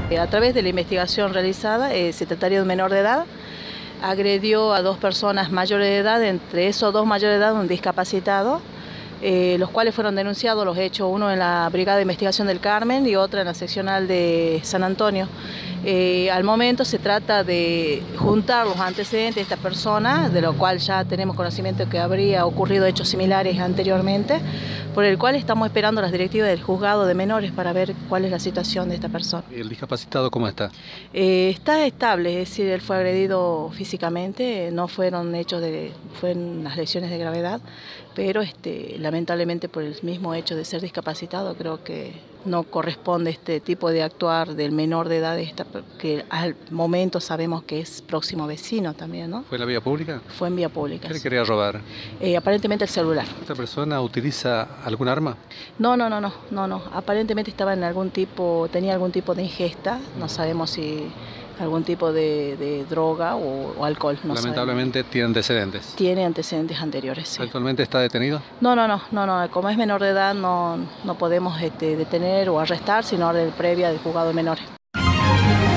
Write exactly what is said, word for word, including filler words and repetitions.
A través de la investigación realizada, el secretario de un menor de edad agredió a dos personas mayores de edad, entre esos dos mayores de edad un discapacitado, eh, los cuales fueron denunciados los hechos, uno en la Brigada de Investigación del Carmen y otra en la seccional de San Antonio. Eh, al momento se trata de juntar los antecedentes de esta persona, de lo cual ya tenemos conocimiento que habría ocurrido hechos similares anteriormente, por el cual estamos esperando las directivas del juzgado de menores para ver cuál es la situación de esta persona. ¿Y el discapacitado cómo está? Eh, está estable, es decir, él fue agredido físicamente, no fueron hechos de, fueron las lesiones de gravedad, pero este, lamentablemente por el mismo hecho de ser discapacitado creo que no corresponde este tipo de actuar del menor de edad, esta, que al momento sabemos que es próximo vecino también, ¿no? ¿Fue en la vía pública? Fue en vía pública. ¿Qué le Sí. quería robar? Eh, aparentemente el celular. ¿Esta persona utiliza algún arma? No, no, no, no, no, no. Aparentemente estaba en algún tipo, tenía algún tipo de ingesta, no sabemos si algún tipo de, de droga o, o alcohol. No Lamentablemente sabemos. tiene antecedentes. Tiene antecedentes anteriores, sí. ¿Actualmente está detenido? No, no, no, no, no. Como es menor de edad no, no podemos este, detener o arrestar, sino orden previa del juzgado de menores.